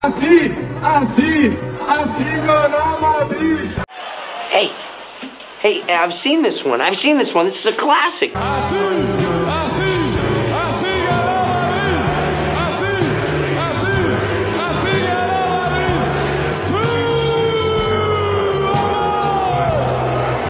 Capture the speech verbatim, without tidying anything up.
Asi, Asi, Asi ganhava, bicho. Hey, hey, I've seen this one. I've seen this one. This is a classic. Asi.